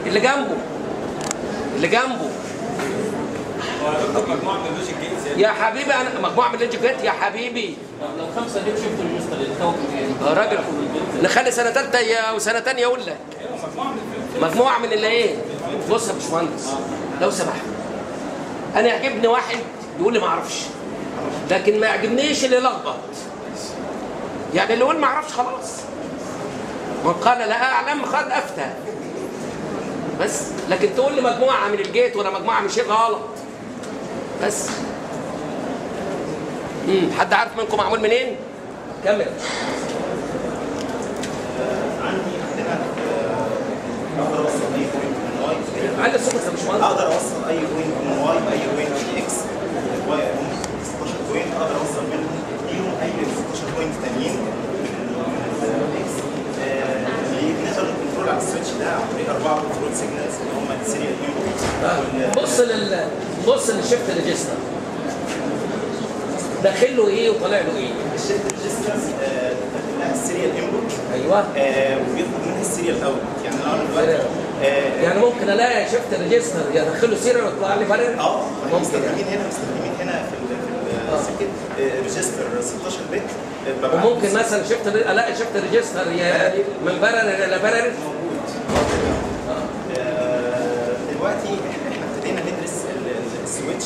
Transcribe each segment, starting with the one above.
اللي جنبه اللي جنبه مجموعه من اللوجيك جيتس يا حبيبي، انا مجموعه من اللوجيك جيت يا حبيبي. لو 5 دي شفت المستر الكوكب يا راجل نخلي سنه ثالثه وسنه ثانيه اقول لك. مجموعه من اللي ايه؟ بص يا باشمهندس لو سمحت، انا يعجبني واحد يقول لي ما اعرفش، لكن ما يعجبنيش اللي يلخبط. يعني اللي يقول ما اعرفش خلاص، من قال لا اعلم قد افتى. بس لكن تقول لي مجموعه من الجيت ولا مجموعه من شيء غلط. بس حد عارف منكم معمول منين؟ كمل. عندنا اقدر اوصل اي بوينت من واي. علي صوتك يا باشمهندس. اقدر اوصل اي بوينت من واي باي بوينت من اكس. واي 16 بوينت اقدر اوصل منهم ليهم اي 16 بوينت تانيين من اكس. نقدر نكنترول على السويتش ده عن طريق 4 كنترول سيجنالز اللي هم السيريال انبوت. بص للشيفت ريجستر، داخل له ايه وطالع له ايه؟ الشيفت ريجسترز كلها السيريال انبوت. ايوه. وبياخد منها السيريال اوت. يعني لو انا دلوقتي يعني ممكن الاقي شيفت ريجستر يدخله سيريال ويطلع لي بارل؟ ممكن. مستخدمين هنا في السكت ريجستر 16 بت. وممكن مثلا الاقي شيفت ريجستر من بارل الى بارل. دلوقتي احنا ابتدينا ندرس السويتش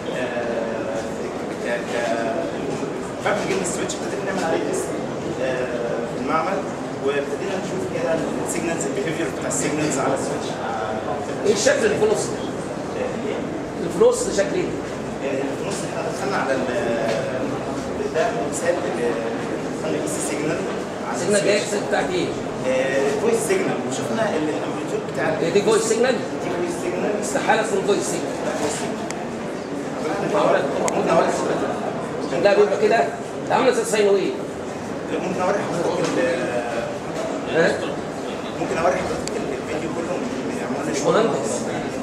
بعد ما جبنا السويتش ابتدينا نعمل عليه تيست في المعمل، وابتدينا نشوف كده السيجنالز البيهيفير بتاع السيجنالز على السويتش. ايه الشكل اللي في النص؟ اللي في النص ده شكل ايه؟ اللي في النص احنا دخلنا على ده مثال دخلنا اي سي سيجنال على السيجنال دي اكس بتاعت ايه؟ فويس سيجنال، وشفنا الامبليتيود بتاع دي فويس سيجنال؟ دي فويس سيجنال. استحاله تكون فويس سيجنال. لا بيبقى كده عامله زي الساينويد. ممكن اوري حضرتك ممكن اوري حضرتك الفيديو كله بيعملوا لنا مهندس.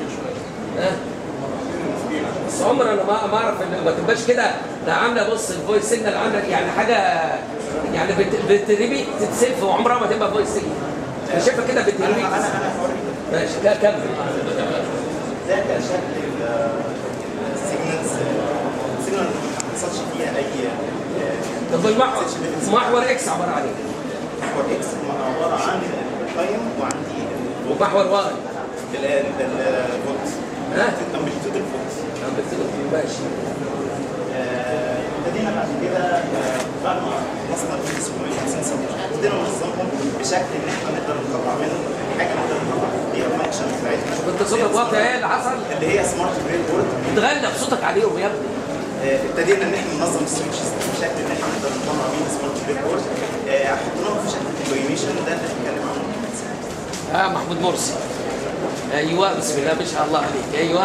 بس عمر انا ما اعرف ان ما تبقاش كده. ده عامله بص الفويس سيجنال عامله يعني حاجه يعني بتريبيت تتسلف وعمرها ما تبقى فويس سيجنال. انا شايفها كده بتريبيت. انا هوريك. ماشي كده كمل. ده كان شكل السيجنالز. السيجنال ما حصلش فيها اي طب محور اكس عباره عن ايه؟ محور اكس عباره عن التايم وعندي ومحور واي الفولت. امبليتيود الفولت. ماشي. ابتدينا بعد كده بعد ما خلصنا ال 750 سنه ابتدينا ننظمهم بشكل ان احنا نقدر نطلع منهم حاجه نقدر نطلع بيها الفانكشن بتاعتنا. كنت صوتك واطي ايه اللي حصل؟ اللي هي سمارت بريد بورد. بتغلق صوتك عليهم يا ابني. ابتدينا ان احنا ننظم السويتشز بشكل ان احنا نقدر نطلع بيه سمارت بريد بورد. حطيناهم في شكل ديكوريشن ده اللي بنتكلم عنه. محمود مرسي. ايوه بسم الله ما شاء الله عليك. ايوه.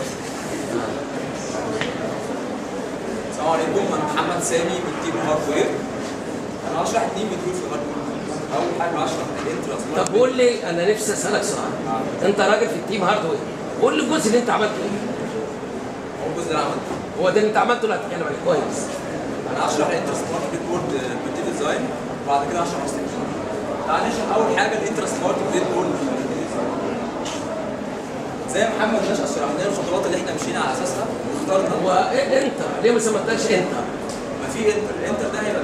السلام عليكم، انا محمد سامي من تيم هاردوير. انا هشرح 2 مديول في الهاردوير. اول حاجه هشرح الانترا. طب قول لي، انا نفسي اسالك سؤال. انت راجل في التيم هاردوير، قول لي الجزء اللي انت عملته ايه؟ هو الجزء اللي انا عملته هو ده اللي انت عملته اللي هتتكلم عليه كويس. انا هشرح الانترا سمارت بريد بورد بروتين ديزاين، وبعد كده هشرح السكشن. تعال نشرح اول حاجه الانترا سمارت بريد بورد. زي محمد نشأ شرح لنا الخطوات اللي احنا مشينا على اساسها واخترنا. هو انت ليه ما سميتهاش انت؟ ما في انتر ده هيبقى